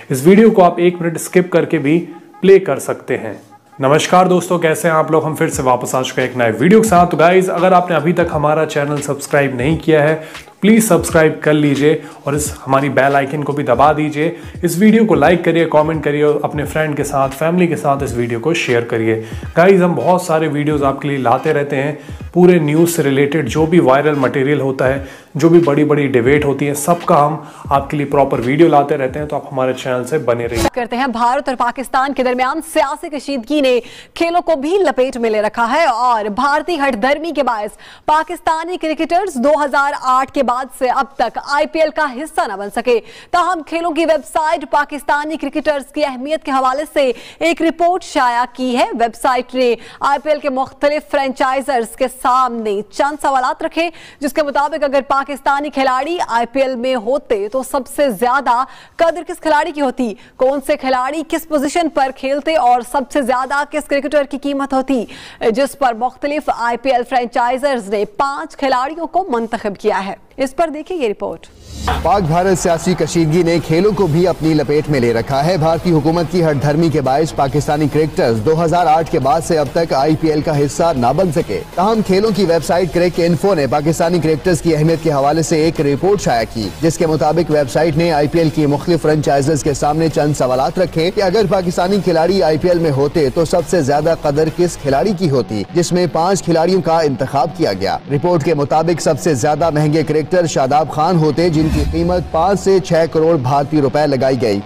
इस वीडियो को आप 1 मिनट स्किप करके भी प्ले कर सकते हैं। नमस्कार दोस्तों, कैसे हैं आप लोग। हम फिर से वापस आ चुके हैं एक नए वीडियो के साथ। तो गाइज, अगर आपने अभी तक हमारा चैनल सब्सक्राइब नहीं किया है तो प्लीज़ सब्सक्राइब कर लीजिए और इस हमारी बेल आइकन को भी दबा दीजिए। इस वीडियो को लाइक करिए, कमेंट करिए और अपने फ्रेंड के साथ, फैमिली के साथ इस वीडियो को शेयर करिए। गाइज, हम बहुत सारे वीडियोस आपके लिए लाते रहते हैं, पूरे न्यूज़ से रिलेटेड जो भी वायरल मटेरियल होता है, जो भी बड़ी बड़ी डिबेट होती है, सबका हम आपके लिए प्रॉपर वीडियो लाते रहते हैं। तो आप हमारे चैनल से बने रहिए। करते हैं। भारत और पाकिस्तान के दरमियान सियासी कशीदगी ने खेलों को भी लपेट में ले रखा है और भारतीय हठधर्मी के बायस पाकिस्तानी क्रिकेटर्स 2008 के बाद से अब तक आईपीएल का हिस्सा न बन सके। ताहम खेलों की वेबसाइट पाकिस्तानी क्रिकेटर्स की अहमियत के हवाले से एक रिपोर्ट शाया की है। वेबसाइट ने आईपीएल के मुख्तलिफ फ्रेंचाइजर्स के सामने चंद सवालात रखे, जिसके मुताबिक अगर पाकिस्तानी खिलाड़ी आईपीएल में होते तो सबसे ज्यादा कदर किस खिलाड़ी की होती, कौन से खिलाड़ी किस पोजीशन पर खेलते और सबसे ज्यादा किस क्रिकेटर की कीमत होती, जिस पर मुख्तलिफ आईपीएल फ्रेंचाइजर्स ने 5 खिलाड़ियों को मुंतखब किया है। इस पर देखिए ये रिपोर्ट। पाक भारत सियासी कशीदगी ने खेलों को भी अपनी लपेट में ले रखा है। भारतीय हुकूमत की हठधर्मी के बायस पाकिस्तानी क्रिकेटर्स 2008 के बाद से अब तक आईपीएल का हिस्सा न बन सके। ताहम खेलों की वेबसाइट क्रिक इन्फो ने पाकिस्तानी क्रिकेटर्स की अहमियत के हवाले से एक रिपोर्ट शाया की, जिसके मुताबिक वेबसाइट ने आईपीएल की मुख्तलिफ फ्रेंचाइजर्स के सामने चंद सवालात रखे कि अगर पाकिस्तानी खिलाड़ी आईपीएल में होते तो सबसे ज्यादा कदर किस खिलाड़ी की होती, जिसमें 5 खिलाड़ियों का इंतखाब किया गया। रिपोर्ट के मुताबिक सबसे ज्यादा महंगे क्रिकेटर शादाब खान होते, जिनकी कीमत 5 से 6 करोड़ भारतीय रुपए लगाई गई।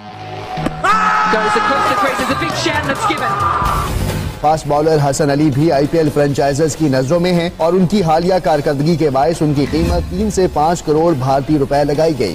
फास्ट बॉलर हसन अली भी आईपीएल फ्रेंचाइजर्स की नजरों में हैं और उनकी हालिया कारकर्दगी के बायस उनकी कीमत 3 से 5 करोड़ भारतीय रुपए लगाई गई।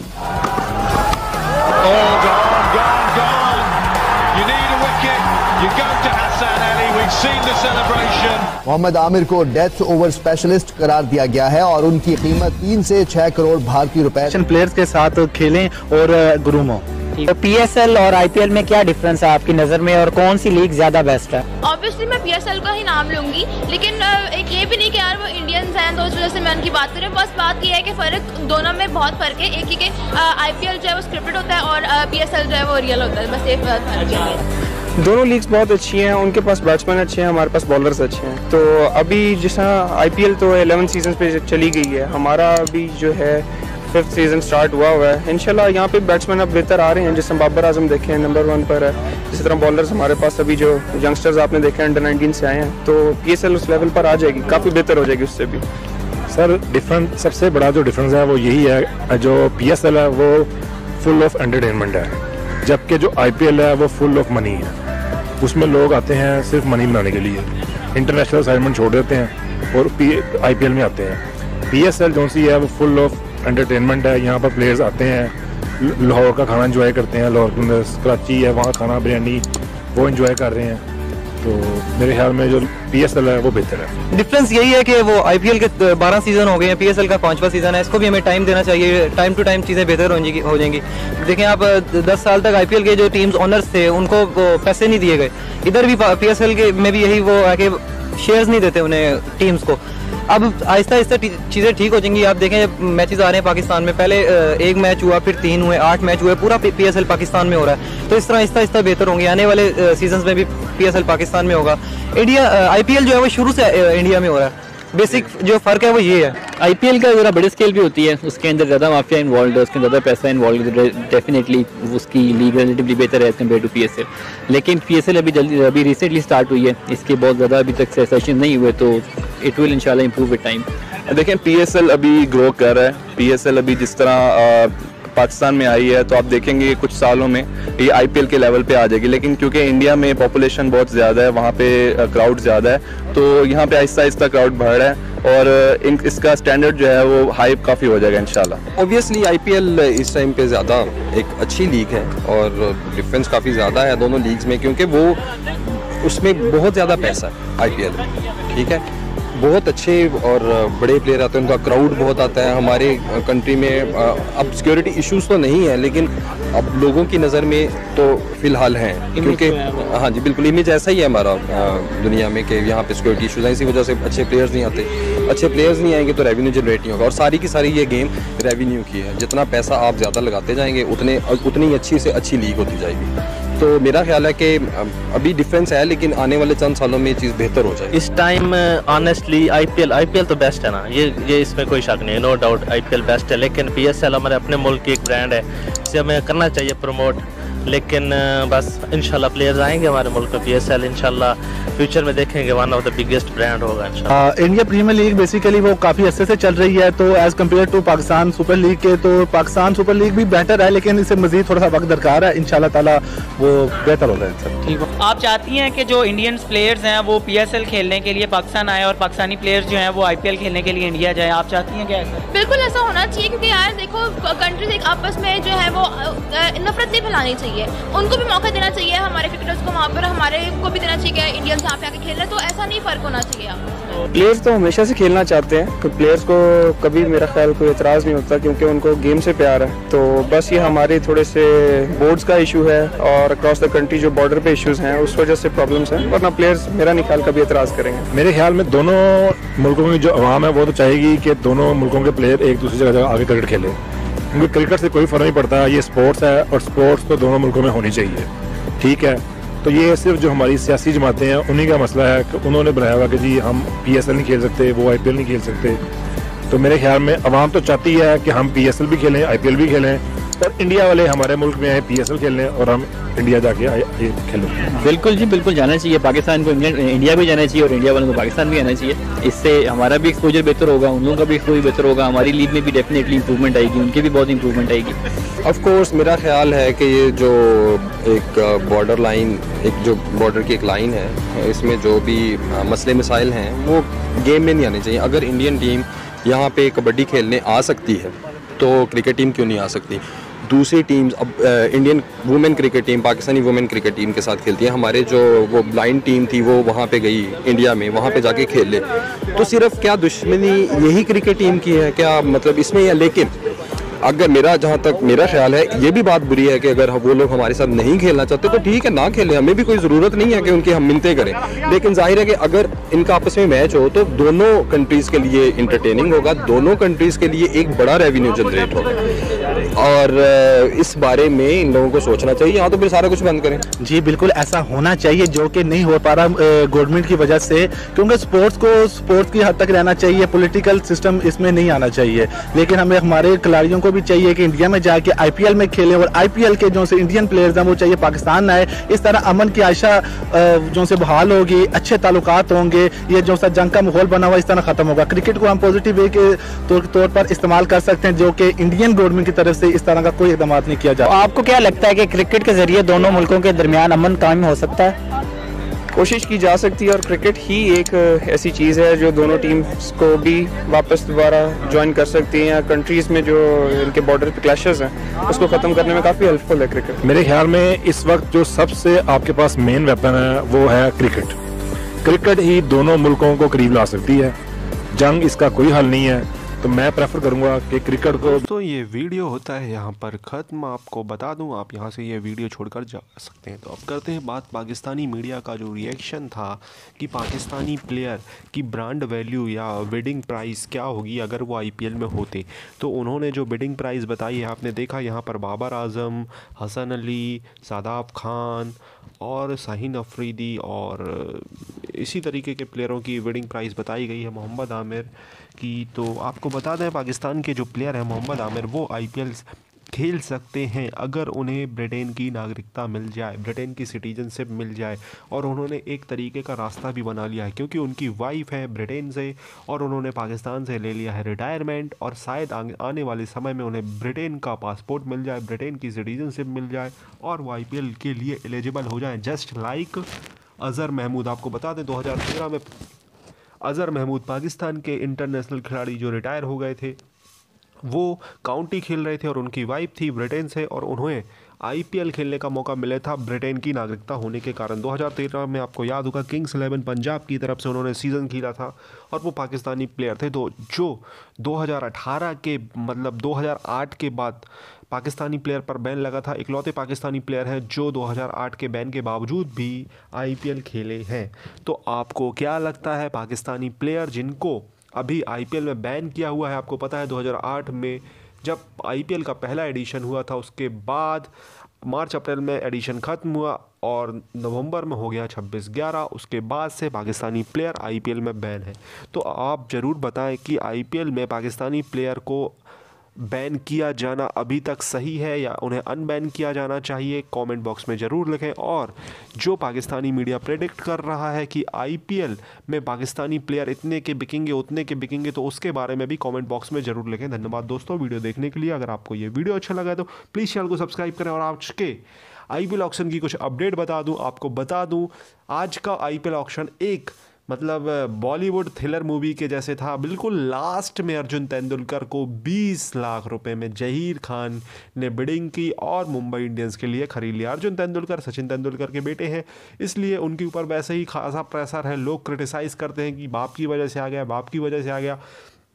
मोहम्मद आमिर को डेथ ओवर स्पेशलिस्ट करार दिया गया है और उनकी कीमत 3 से 6 करोड़ भारतीय रुपए। प्लेयर्स के साथ खेलें और ग्रूम हो। तो पीएसएल और आईपीएल में क्या डिफरेंस है आपकी नज़र में और कौन सी लीग ज्यादा बेस्ट है? ऑब्वियसली मैं पीएसएल का ही नाम लूंगी, लेकिन एक ये भी नहीं कि यार वो इंडियंस हैं तो उस वजह से मैं उनकी बात करूँ। बस बात ये है कि फ़र्क दोनों में बहुत फ़र्क है। एक ही कि आईपीएल जो है वो स्क्रिप्टेड होता है और पीएसएल जो है वो रियल होता है। बस एक फ़र्क है। दोनों लीग्स बहुत अच्छी हैं, उनके पास बैट्समैन अच्छे हैं, हमारे पास बॉलर्स अच्छे हैं। तो अभी जिस आईपीएल तो 11 सीजन पे चली गई है, हमारा अभी जो है 5th सीजन स्टार्ट हुआ है। इंशाल्लाह यहाँ पे बैट्समैन अब बेहतर आ रहे हैं। जैसे बाबर आजम देखे हैं नंबर 1 पर है, इसी तरह बॉलर्स हमारे पास अभी जो यंगस्टर्स आपने देखे हैं अंडर 19 से आए हैं, तो पीएसएल उस लेवल पर आ जाएगी, काफ़ी बेहतर हो जाएगी उससे भी। सर डिफरेंस, सबसे बड़ा जो डिफरेंस है वो यही है, जो पीएसएल है वो फुल ऑफ एंटरटेनमेंट है, जबकि जो आईपीएल है वो फुल ऑफ मनी है। उसमें लोग आते हैं सिर्फ मनी बनाने के लिए, इंटरनेशनल असाइनमेंट छोड़ देते हैं और आईपीएल में आते हैं। पीएसएल जो सी है वो फुल ऑफ एंटरटेनमेंट है। यहाँ पर प्लेयर्स आते हैं, लाहौर का खाना एंजॉय करते हैं, लाहौर कराची है वहाँ खाना बिरयानी वो एंजॉय कर रहे हैं। तो मेरे ख्याल में जो पीएसएल है वो बेहतर है। डिफरेंस यही है कि वो आईपीएल के 12 सीजन हो गए हैं, पीएसएल का 5वां सीजन है। इसको भी हमें टाइम देना चाहिए, टाइम टू टाइम चीज़ें बेहतर हो जाएंगी। देखें आप 10 साल तक आईपीएल के जो टीम्स ओनर्स थे उनको पैसे नहीं दिए गए। इधर भी पीएसएल के में भी यही वो है कि शेयर्स नहीं देते उन्हें टीम्स को। अब आहिस्ता आहिस्ता चीज़ें ठीक हो जाएंगी। आप देखें मैचेस आ रहे हैं पाकिस्तान में, पहले 1 मैच हुआ, फिर 3 हुए, 8 मैच हुए, पूरा पीएसएल पाकिस्तान में हो रहा है। तो इस तरह आहिस्ता आहिस्ता बेहतर होंगे। आने वाले सीजन्स में भी पीएसएल पाकिस्तान में होगा। इंडिया आईपीएल जो है वो शुरू से इंडिया में हो रहा है। बेसिक जो फर्क है वो ये है। आईपीएल का ज़रा बड़ी स्केल भी होती है, उसके अंदर ज़्यादा माफिया इन्वॉल्व है, उसके अंदर ज़्यादा पैसा इन्वॉल्व है। डेफिनेटली उसकी लीग रिलेटिवली बेहतर है कम्पेयर टू पीएसएल। लेकिन पीएसएल अभी रिसेंटली स्टार्ट हुई है, इसके बहुत ज़्यादा अभी तक सेशन नहीं हुए, तो इट विल इंशाल्लाह इम्प्रूव विद टाइम। देखें पीएसएल अभी ग्रो कर रहा है। पीएसएल अभी जिस तरह पाकिस्तान में आई है, तो आप देखेंगे कुछ सालों में ये आईपीएल के लेवल पे आ जाएगी। लेकिन क्योंकि इंडिया में पॉपुलेशन बहुत ज़्यादा है, वहाँ पे क्राउड ज़्यादा है, तो यहाँ पे आहिस्ता आहिस्ता क्राउड बढ़ रहा है और इसका स्टैंडर्ड जो है वो हाई काफ़ी हो जाएगा इंशाल्लाह। ऑब्वियसली आईपीएल इस टाइम पे ज़्यादा एक अच्छी लीग है और डिफरेंस काफ़ी ज़्यादा है दोनों लीग्स में, क्योंकि वो उसमें बहुत ज़्यादा पैसा है आईपीएल में, ठीक है। बहुत अच्छे और बड़े प्लेयर आते हैं, उनका क्राउड बहुत आता है हमारे कंट्री में। अब सिक्योरिटी इश्यूज तो नहीं है, लेकिन अब लोगों की नज़र में तो फिलहाल हैं, क्योंकि हाँ जी बिल्कुल इमेज ऐसा ही है हमारा दुनिया में कि यहाँ पे सिक्योरिटी इश्यूज हैं, इसी वजह से अच्छे प्लेयर्स नहीं आते। अच्छे प्लेयर्स नहीं आएंगे तो रेवेन्यू जनरेट नहीं होगा, और सारी की सारी ये गेम रेवेन्यू की है। जितना पैसा आप ज़्यादा लगाते जाएंगे उतनी अच्छी से अच्छी लीग होती जाएगी। तो मेरा ख्याल है कि अभी डिफरेंस है, लेकिन आने वाले चंद सालों में ये चीज़ बेहतर हो जाएगी। इस टाइम ऑनेस्टली आईपीएल तो बेस्ट है ना, ये इसमें कोई शक नहीं है, नो डाउट आईपीएल बेस्ट है। लेकिन पीएसएल हमारे अपने मुल्क की एक ब्रांड है, इसे हमें करना चाहिए प्रमोट। लेकिन बस इंशाल्लाह प्लेयर्स आएंगे हमारे मुल्क में, पीएसएल इंशाल्लाह फ्यूचर में देखेंगे one of the biggest brand होगा इंशाल्लाह। इंडिया प्रीमियर लीग बेसिकली वो काफ़ी अच्छे से चल रही है, तो as compare to Pakistan super league के, तो पाकिस्तान सुपर लीग भी बेहतर है, लेकिन इसे मजीद थोड़ा सा वक्त दरकार है। इंशाल्लाह ताला वो बेहतर हो जाए। आप चाहती हैं कि जो इंडियन प्लेयर्स हैं वो पीएसएल खेलने के लिए पाकिस्तान आए और पाकिस्तानी प्लेयर्स जो हैं वो आईपीएल खेलने के लिए इंडिया जाए, आप चाहती हैं क्या ऐसा? बिल्कुल ऐसा होना चाहिए, क्योंकि यार देखो कंट्रीज एक आपस में जो है वो नफरत नहीं फैलानी चाहिए, उनको भी मौका देना चाहिए। हमारे क्रिकेटर्स को वहाँ पर हमारे को भी देना चाहिए कि इंडियंस यहाँ पे आके खेल रहे हैं, तो ऐसा नहीं फर्क होना चाहिए। प्लेयर्स तो हमेशा से खेलना चाहते हैं, तो प्लेयर्स को कभी मेरा ख्याल कोई एतराज़ नहीं होता, क्योंकि उनको गेम से प्यार है। तो बस ये हमारे थोड़े से बोर्ड्स का इशू है और अक्रॉस द कंट्री जो बॉर्डर पे इश्यूज हैं उस वजह से प्रॉब्लम्स हैं, वरना प्लेयर्स मेरा नहीं ख्याल कभी एतराज़ करेंगे। मेरे ख्याल में दोनों मुल्कों की जो अवाम है वो तो चाहेगी कि दोनों मुल्कों के प्लेयर एक दूसरी जगह आगे क्रिकेट खेलें, क्योंकि क्रिकेट से कोई फ़र्क नहीं पड़ता, ये स्पोर्ट्स है और स्पोर्ट्स तो दोनों मुल्कों में होनी चाहिए। ठीक है, तो ये सिर्फ जो हमारी सियासी जमातें हैं उन्हीं का मसला है कि उन्होंने बनाया हुआ कि जी हम पीएसएल नहीं खेल सकते, वो आईपीएल नहीं खेल सकते। तो मेरे ख्याल में अवाम तो चाहती है कि हम पीएसएल भी खेलें, आईपीएल भी खेलें, और इंडिया वाले हमारे मुल्क में आए पीएसएल खेलने और हम इंडिया जाके खेलें। बिल्कुल जी बिल्कुल जाना चाहिए, पाकिस्तान को इंडिया भी जाना चाहिए और इंडिया वालों को पाकिस्तान भी आना चाहिए। इससे हमारा भी एक्सपोजर बेहतर होगा, उन लोगों का भी एक्सपोजर बेहतर होगा, हमारी लीग में भी डेफिनेटली इंप्रूवमेंट आएगी, उनकी भी बहुत इंप्रूवमेंट आएगी। ऑफ कोर्स मेरा ख्याल है कि ये जो एक बॉर्डर लाइन, एक जो बॉर्डर की एक लाइन है, इसमें जो भी मसले मसाइल हैं वो गेम में नहीं आने चाहिए। अगर इंडियन टीम यहाँ पे कबड्डी खेलने आ सकती है तो क्रिकेट टीम क्यों नहीं आ सकती? दूसरी टीम्स, अब Indian women cricket team Pakistani women cricket team के साथ खेलती है। हमारे जो वो ब्लाइंड टीम थी वो वहाँ पे गई इंडिया में, वहाँ पे जाके खेल ले, तो सिर्फ क्या दुश्मनी यही क्रिकेट टीम की है क्या, मतलब इसमें? या लेकिन अगर जहाँ तक मेरा ख्याल है, ये भी बात बुरी है कि अगर वो लोग हमारे साथ नहीं खेलना चाहते तो ठीक है, ना खेलें, हमें भी कोई ज़रूरत नहीं है कि उनकी हम मिन्नतें करें। लेकिन जाहिर है कि अगर इनका आपस में मैच हो तो दोनों कंट्रीज़ के लिए इंटरटेनिंग होगा, दोनों कंट्रीज़ के लिए एक बड़ा रेवेन्यू जनरेट होगा, और इस बारे में इन लोगों को सोचना चाहिए। यहाँ तो फिर सारा कुछ बंद करें। जी बिल्कुल ऐसा होना चाहिए, जो कि नहीं हो पा रहा गवर्नमेंट की वजह से, क्योंकि स्पोर्ट्स की हद तक रहना चाहिए, पॉलिटिकल सिस्टम इसमें नहीं आना चाहिए। लेकिन हमें हमारे खिलाड़ियों को भी चाहिए कि इंडिया में जाके आईपीएल में खेलें, और आईपीएल के जो से इंडियन प्लेयर्स हैं वो चाहिए पाकिस्तान आए। इस तरह अमन की आयशा जो से बहाल होगी, अच्छे ताल्लुकात होंगे, ये जो सा जंग का माहौल बना हुआ इस तरह खत्म होगा। क्रिकेट को हम पॉजिटिव वे के तौर पर इस्तेमाल कर सकते हैं, जो कि इंडियन गवर्नमेंट की तरफ से इस तरह का कोई इक़दाम नहीं किया जाता। आपको क्या लगता है कि क्रिकेट के जरिए दोनों मुल्कों के दरमियान अमन कायम हो सकता है? कोशिश की जा सकती है, और क्रिकेट ही एक ऐसी चीज़ है जो दोनों टीम्स को भी वापस दोबारा ज्वाइन कर सकती हैं। कंट्रीज़ में जो इनके बॉर्डर पे क्लैशेस हैं उसको ख़त्म करने में काफ़ी हेल्पफुल है क्रिकेट। मेरे ख्याल में इस वक्त जो सबसे आपके पास मेन वेपन है वो है क्रिकेट। क्रिकेट ही दोनों मुल्कों को करीब ला सकती है, जंग इसका कोई हल नहीं है। तो मैं प्रेफर करूंगा कि क्रिकेट को। तो ये वीडियो होता है यहाँ पर ख़त्म। आपको बता दूँ, आप यहाँ से ये वीडियो छोड़कर जा सकते हैं। तो अब करते हैं बात पाकिस्तानी मीडिया का जो रिएक्शन था कि पाकिस्तानी प्लेयर की ब्रांड वैल्यू या बिडिंग प्राइस क्या होगी अगर वो आईपीएल में होते। तो उन्होंने जो बिडिंग प्राइस बताई है, आपने देखा यहाँ पर बाबर आजम, हसन अली, शादाब खान और शाहीन अफरीदी और इसी तरीके के प्लेयरों की बिडिंग प्राइस बताई गई है, मोहम्मद आमिर की। तो आपको बता दें पाकिस्तान के जो प्लेयर हैं मोहम्मद आमिर, वो आईपीएल खेल सकते हैं अगर उन्हें ब्रिटेन की नागरिकता मिल जाए, ब्रिटेन की सिटीजनशिप मिल जाए। और उन्होंने एक तरीके का रास्ता भी बना लिया है, क्योंकि उनकी वाइफ है ब्रिटेन से और उन्होंने पाकिस्तान से ले लिया है रिटायरमेंट, और शायद आने वाले समय में उन्हें ब्रिटेन का पासपोर्ट मिल जाए, ब्रिटेन की सिटीजनशिप मिल जाए और वो आईपीएल के लिए एलिजिबल हो जाए, जस्ट लाइक अज़हर महमूद। आपको बता दें 2013 में अज़हर महमूद पाकिस्तान के इंटरनेशनल खिलाड़ी जो रिटायर हो गए थे, वो काउंटी खेल रहे थे और उनकी वाइफ थी ब्रिटेन से और उन्हें आईपीएल खेलने का मौका मिला था ब्रिटेन की नागरिकता होने के कारण। 2013 में आपको याद होगा किंग्स 11 पंजाब की तरफ से उन्होंने सीज़न खेला था और वो पाकिस्तानी प्लेयर थे। तो जो 2018 के मतलब 2008 के बाद पाकिस्तानी प्लेयर पर बैन लगा था, इकलौते पाकिस्तानी प्लेयर हैं जो 2008 के बैन के बावजूद भी आईपीएल खेले हैं। तो आपको क्या लगता है, पाकिस्तानी प्लेयर जिनको अभी आईपीएल में बैन किया हुआ है, आपको पता है 2008 में जब आईपीएल का पहला एडिशन हुआ था उसके बाद मार्च अप्रैल में एडिशन ख़त्म हुआ और नवंबर में हो गया 26/11, उसके बाद से पाकिस्तानी प्लेयर आईपीएल में बैन है। तो आप ज़रूर बताएं कि आईपीएल में पाकिस्तानी प्लेयर को बैन किया जाना अभी तक सही है या उन्हें अनबैन किया जाना चाहिए, कमेंट बॉक्स में ज़रूर लिखें। और जो पाकिस्तानी मीडिया प्रेडिक्ट कर रहा है कि आईपीएल में पाकिस्तानी प्लेयर इतने के बिकेंगे उतने के बिकेंगे, तो उसके बारे में भी कमेंट बॉक्स में ज़रूर लिखें। धन्यवाद दोस्तों वीडियो देखने के लिए। अगर आपको ये वीडियो अच्छा लगा है तो प्लीज़ चैनल को सब्सक्राइब करें। और आज के आईपीएल ऑक्शन की कुछ अपडेट आपको बता दूँ, आज का आईपीएल ऑक्शन एक मतलब बॉलीवुड थ्रिलर मूवी के जैसे था। बिल्कुल लास्ट में अर्जुन तेंदुलकर को 20 लाख रुपए में जहीर खान ने बिडिंग की और मुंबई इंडियंस के लिए खरीद लिया। अर्जुन तेंदुलकर सचिन तेंदुलकर के बेटे हैं, इसलिए उनके ऊपर वैसे ही खासा प्रेशर है। लोग क्रिटिसाइज़ करते हैं कि बाप की वजह से आ गया, बाप की वजह से आ गया,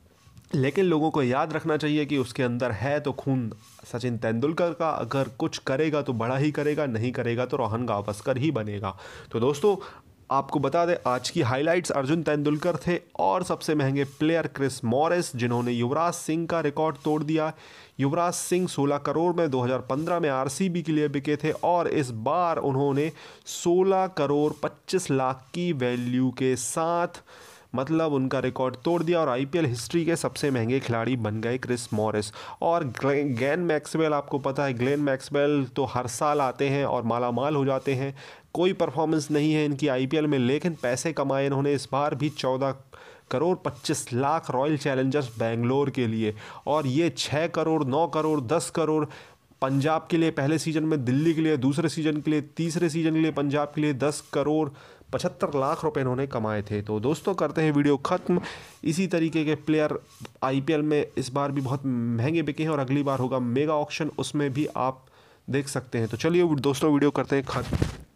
लेकिन लोगों को याद रखना चाहिए कि उसके अंदर है तो खून सचिन तेंदुलकर का। अगर कुछ करेगा तो बड़ा ही करेगा, नहीं करेगा तो रोहन गावस्कर ही बनेगा। तो दोस्तों आपको बता दें आज की हाइलाइट्स, अर्जुन तेंदुलकर थे और सबसे महंगे प्लेयर क्रिस मॉरिस जिन्होंने युवराज सिंह का रिकॉर्ड तोड़ दिया। युवराज सिंह 16 करोड़ में 2015 में आरसीबी के लिए बिके थे और इस बार उन्होंने 16 करोड़ 25 लाख की वैल्यू के साथ मतलब उनका रिकॉर्ड तोड़ दिया और आईपीएल हिस्ट्री के सबसे महंगे खिलाड़ी बन गए क्रिस मॉरिस। और ग्लेन मैक्सवेल, आपको पता है ग्लेन मैक्सवेल तो हर साल आते हैं और मालामाल हो जाते हैं। कोई परफॉर्मेंस नहीं है इनकी आईपीएल में, लेकिन पैसे कमाए इन्होंने इस बार भी 14 करोड़ 25 लाख रॉयल चैलेंजर्स बेंगलोर के लिए, और ये 6 करोड़ 9 करोड़ 10 करोड़ पंजाब के लिए पहले सीजन में, दिल्ली के लिए दूसरे सीजन के लिए, तीसरे सीजन के लिए पंजाब के लिए 10 करोड़ 75 लाख रुपए इन्होंने कमाए थे। तो दोस्तों करते हैं वीडियो ख़त्म। इसी तरीके के प्लेयर आईपीएल में इस बार भी बहुत महंगे बिके हैं और अगली बार होगा मेगा ऑक्शन, उसमें भी आप देख सकते हैं। तो चलिए दोस्तों वीडियो करते हैं ख़त्म।